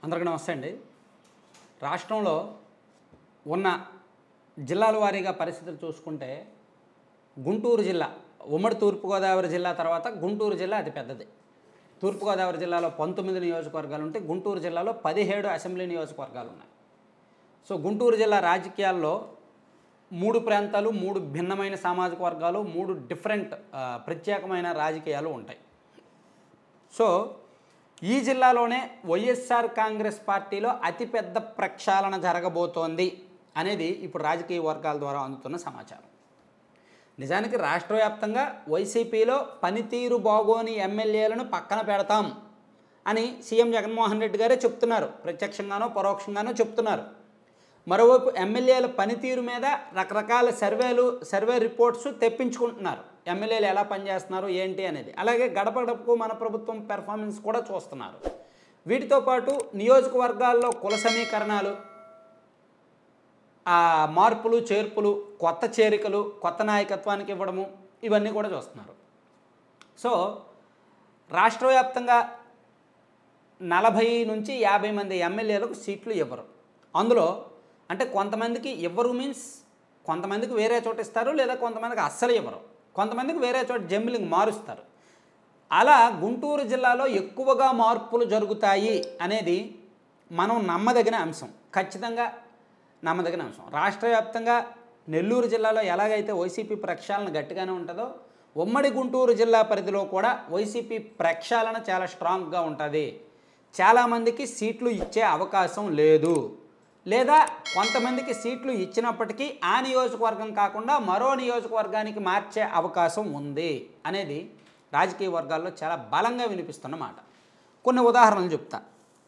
అందరికీ నమస్తే అండి. రాష్ట్రంలో ఉన్న జిల్లాల వారీగా పరిస్థితులు చూసుకుంటే గుంటూరు జిల్లా ఉమ్మడి తూర్పుగోదావరి జిల్లా తర్వాత గుంటూరు జిల్లా అతి పెద్దది. తూర్పుగోదావరి జిల్లాలో 19 నియోజకవర్గాలు ఉంటే గుంటూరు జిల్లాలో 17 అసెంబ్లీ నియోజకవర్గాలు ఉన్నాయి. సో గుంటూరు జిల్లా రాజకీయాల్లో 3 ప్రాంతాలు, 3 భిన్నమైన సామాజిక వర్గాలు, 3 డిఫరెంట్ ప్రత్యేకమైన రాజకీయాలు ఉంటాయి. సో ఈ జిల్లాలోనే వైఎస్ఆర్ కాంగ్రెస్ పార్టీలో అతిపెద్ద ప్రక్షాళన జరగబోతోంది అనేది ఇప్పుడు రాజకీయ వర్గాల ద్వారా అందుతున్న సమాచారం. నిజానికి రాష్ట్ర వ్యాప్తంగా వైసీపీలో పనితీరు బాగోని ఎమ్మెల్యేలను పక్కన పెడతాం అని సీఎం జగన్మోహన్ రెడ్డి గారే చెప్తున్నారు. ప్రత్యక్షంగానో పరోక్షంగానో చెప్తున్నారు. మరోవైపు ఎమ్మెల్యేల పనితీరు మీద రకరకాల సర్వే రిపోర్ట్స్ తెప్పించుకుంటున్నారు. ఎమ్మెల్యేలు ఎలా పనిచేస్తున్నారు ఏంటి అనేది. అలాగే గడప గడపకు మన ప్రభుత్వం పెర్ఫార్మెన్స్ కూడా చూస్తున్నారు. వీటితో పాటు నియోజకవర్గాల్లో కుల సమీకరణాలు, మార్పులు చేర్పులు, కొత్త చేరికలు, కొత్త నాయకత్వానికి ఇవ్వడము, ఇవన్నీ కూడా చూస్తున్నారు. సో రాష్ట్ర వ్యాప్తంగా 40 నుంచి 50 మంది ఎమ్మెల్యేలకు సీట్లు ఇవ్వరు. అందులో అంటే కొంతమందికి ఇవ్వరు మీన్స్ కొంతమందికి వేరే చోట ఇస్తారు, లేదా కొంతమందికి అస్సలు ఇవ్వరు, కొంతమందికి వేరే చోట జంబ్లింగ్ మారుస్తారు. అలా గుంటూరు జిల్లాలో ఎక్కువగా మార్పులు జరుగుతాయి అనేది మనం నమ్మదగిన అంశం, ఖచ్చితంగా నమ్మదగిన అంశం. రాష్ట్ర వ్యాప్తంగా నెల్లూరు జిల్లాలో ఎలాగైతే వైసీపీ ప్రక్షాళన గట్టిగానే ఉంటుందో, ఉమ్మడి గుంటూరు జిల్లా పరిధిలో కూడా వైసీపీ ప్రక్షాళన చాలా స్ట్రాంగ్గా ఉంటుంది. చాలామందికి సీట్లు ఇచ్చే అవకాశం లేదు, లేదా కొంతమందికి సీట్లు ఇచ్చినప్పటికీ ఆ నియోజకవర్గం కాకుండా మరో నియోజకవర్గానికి మార్చే అవకాశం ఉంది అనేది రాజకీయ వర్గాల్లో చాలా బలంగా వినిపిస్తున్నమాట. కొన్ని ఉదాహరణలు చెప్తా.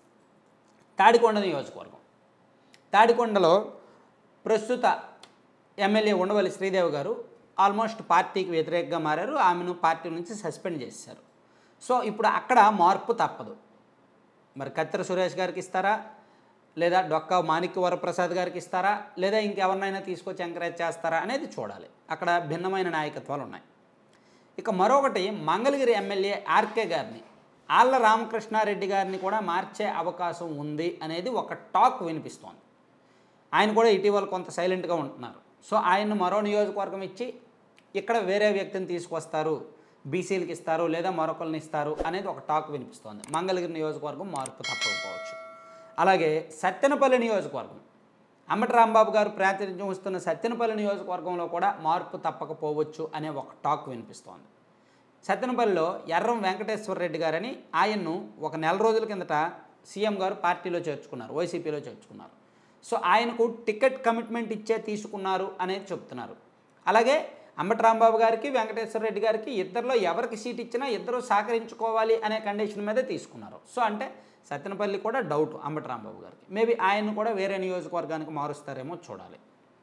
తాడికొండ నియోజకవర్గం. తాడికొండలో ప్రస్తుత ఎమ్మెల్యే ఉండవల్లి శ్రీదేవి గారు ఆల్మోస్ట్ పార్టీకి వ్యతిరేకంగా మారారు. ఆమెను పార్టీ నుంచి సస్పెండ్ చేశారు. సో ఇప్పుడు అక్కడ మార్పు తప్పదు. మరి కత్తెర సురేష్ గారికి ఇస్తారా, లేదా డొక్కా మాణిక్య వరప్రసాద్ గారికి ఇస్తారా, లేదా ఇంకెవరినైనా తీసుకొచ్చి ఎంకరేజ్ చేస్తారా అనేది చూడాలి. అక్కడ భిన్నమైన నాయకత్వాలు ఉన్నాయి. ఇక మరొకటి మంగళగిరి ఎమ్మెల్యే ఆర్కే గారిని, ఆళ్ల రామకృష్ణారెడ్డి గారిని కూడా మార్చే అవకాశం ఉంది అనేది ఒక టాక్ వినిపిస్తోంది. ఆయన కూడా ఇటీవల కొంత సైలెంట్గా ఉంటున్నారు. సో ఆయన్ను మరో నియోజకవర్గం ఇచ్చి ఇక్కడ వేరే వ్యక్తిని తీసుకొస్తారు, బీసీలకు ఇస్తారు, లేదా మరొకరిని ఇస్తారు అనేది ఒక టాక్ వినిపిస్తోంది. మంగళగిరి నియోజకవర్గం మార్పు తప్పకపోవచ్చు. అలాగే సత్తెనపల్లి నియోజకవర్గం, అంబటి రాంబాబు గారు ప్రాతినిధ్యం వస్తున్న సత్తెనపల్లి నియోజకవర్గంలో కూడా మార్పు తప్పకపోవచ్చు అనే ఒక టాక్ వినిపిస్తోంది. సత్తెనపల్లిలో ఎర్రం వెంకటేశ్వర రెడ్డి గారని ఆయన్ను ఒక నెల రోజుల కిందట సీఎం గారు పార్టీలో చేర్చుకున్నారు, వైసీపీలో చేర్చుకున్నారు. సో ఆయనకు టికెట్ కమిట్మెంట్ ఇచ్చే తీసుకున్నారు అనేది చెప్తున్నారు. అలాగే అంబటి రాంబాబు గారికి, వెంకటేశ్వర రెడ్డి గారికి ఇద్దరిలో ఎవరికి సీట్ ఇచ్చినా ఇద్దరు సహకరించుకోవాలి అనే కండిషన్ మీద తీసుకున్నారు. సో అంటే సత్తెనపల్లి కూడా డౌట్ అంబటి రాంబాబు గారికి. మేబీ ఆయన్ని కూడా వేరే నియోజకవర్గానికి మారుస్తారేమో చూడాలి.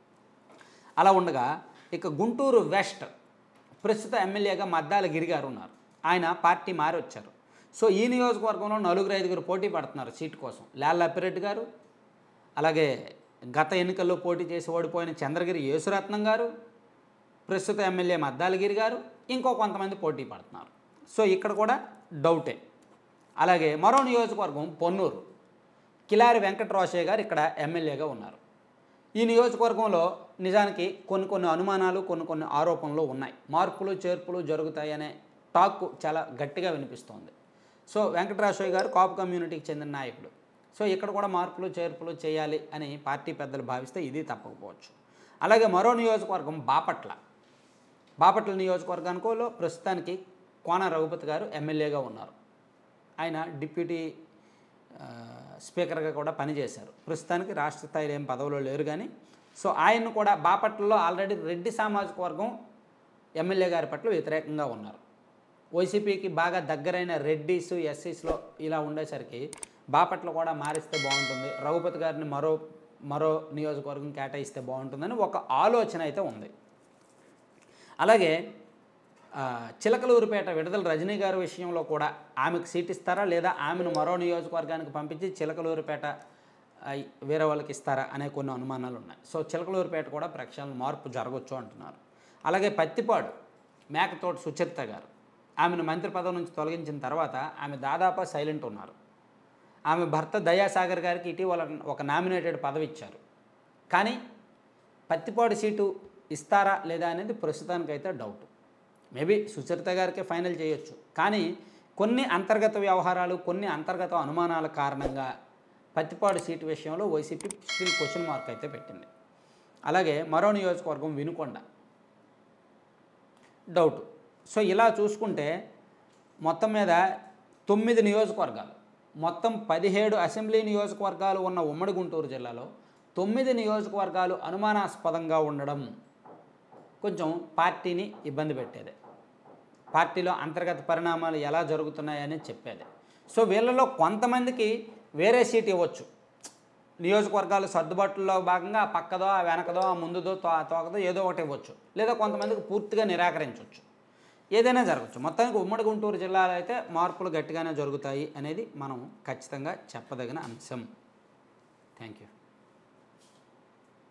అలా ఉండగా ఇక గుంటూరు వెస్ట్ ప్రస్తుత ఎమ్మెల్యేగా మద్దాల గిరి గారు ఉన్నారు. ఆయన పార్టీ మారి వచ్చారు. సో ఈ నియోజకవర్గంలో 4-5 పోటీ పడుతున్నారు సీటు కోసం. లాల్ అప్పిరెడ్డి గారు, అలాగే గత ఎన్నికల్లో పోటీ చేసి ఓడిపోయిన చంద్రగిరి యేసురత్నం గారు, ప్రస్తుత ఎమ్మెల్యే మద్దాల గిరి గారు, ఇంకో కొంతమంది పోటీ పడుతున్నారు. సో ఇక్కడ కూడా డౌటే. అలాగే మరో నియోజకవర్గం పొన్నూరు, కిలారి వెంకటరామయ్య గారు ఇక్కడ ఎమ్మెల్యేగా ఉన్నారు. ఈ నియోజకవర్గంలో నిజానికి కొన్ని అనుమానాలు, కొన్ని ఆరోపణలు ఉన్నాయి. మార్పులు చేర్పులు జరుగుతాయనే టాక్ చాలా గట్టిగా వినిపిస్తోంది. సో వెంకటరామయ్య గారు కాపు కమ్యూనిటీకి చెందిన నాయకుడు. సో ఇక్కడ కూడా మార్పులు చేర్పులు చేయాలి అని పార్టీ పెద్దలు భావిస్తే ఇది తప్పకపోవచ్చు. అలాగే మరో నియోజకవర్గం బాపట్ల నియోజకవర్గానిలో ప్రస్తుతానికి కోన రఘుపతి గారు ఎమ్మెల్యేగా ఉన్నారు. ఆయన డిప్యూటీ స్పీకర్గా కూడా పనిచేశారు. ప్రస్తుతానికి రాష్ట్ర స్థాయిలో ఏం పదవిలో లేరు కానీ, సో ఆయన్ను కూడా బాపట్లలో ఆల్రెడీ రెడ్డి సామాజిక వర్గం ఎమ్మెల్యే గారి పట్ల వ్యతిరేకంగా ఉన్నారు. వైసీపీకి బాగా దగ్గరైన రెడ్డిస్, ఎస్సీస్లో ఇలా ఉండేసరికి బాపట్ల కూడా మారిస్తే బాగుంటుంది, రఘుపతి గారిని మరో నియోజకవర్గం కేటాయిస్తే బాగుంటుందని ఒక ఆలోచన అయితే ఉంది. అలాగే చిలకలూరుపేట విడుదల రజనీ గారి విషయంలో కూడా ఆమెకు సీట్ ఇస్తారా, లేదా ఆమెను మరో నియోజకవర్గానికి పంపించి చిలకలూరుపేట వేరే వాళ్ళకి ఇస్తారా అనే కొన్ని అనుమానాలు ఉన్నాయి. సో చిలకలూరుపేట కూడా ప్రక్షాళన మార్పు జరగవచ్చు అంటున్నారు. అలాగే పత్తిపాడు మేకతోటి సుచరిత గారు, ఆమెను మంత్రి పదవి నుంచి తొలగించిన తర్వాత ఆమె దాదాపు సైలెంట్ ఉన్నారు. ఆమె భర్త దయాసాగర్ గారికి ఇటీవల ఒక నామినేటెడ్ పదవి ఇచ్చారు. కానీ పత్తిపాడు సీటు ఇస్తారా లేదా అనేది ప్రస్తుతానికైతే డౌట్. మేబీ సుచరిత గారికే ఫైనల్ చేయొచ్చు. కానీ కొన్ని అంతర్గత వ్యవహారాలు, కొన్ని అంతర్గత అనుమానాల కారణంగా పత్తిపాడు సీటు విషయంలో వైసీపీ స్టిల్ క్వశ్చన్ మార్క్ అయితే పెట్టింది. అలాగే మరో నియోజకవర్గం వినుకొండ, డౌట్. సో ఇలా చూసుకుంటే మొత్తం మీద 9 నియోజకవర్గాలు, మొత్తం 17 అసెంబ్లీ నియోజకవర్గాలు ఉన్న ఉమ్మడి గుంటూరు జిల్లాలో 9 నియోజకవర్గాలు అనుమానాస్పదంగా ఉండడం కొంచెం పార్టీని ఇబ్బంది పెట్టేది. పార్టీలో అంతర్గత పరిణామాలు ఎలా జరుగుతున్నాయని చెప్పేది. సో వీళ్ళలో కొంతమందికి వేరే సీట్ ఇవ్వచ్చు. నియోజకవర్గాలు సర్దుబాటులో భాగంగా ఆ పక్కదో, ఆ వెనకదో, ఆ ముందుదో, తోకదో ఏదో ఒకటి ఇవ్వచ్చు. లేదా కొంతమందికి పూర్తిగా నిరాకరించవచ్చు. ఏదైనా జరగచ్చు. మొత్తానికి ఉమ్మడి గుంటూరు జిల్లాలో అయితే మార్పులు గట్టిగానే జరుగుతాయి అనేది మనం ఖచ్చితంగా చెప్పదగిన అంశం. Thank you.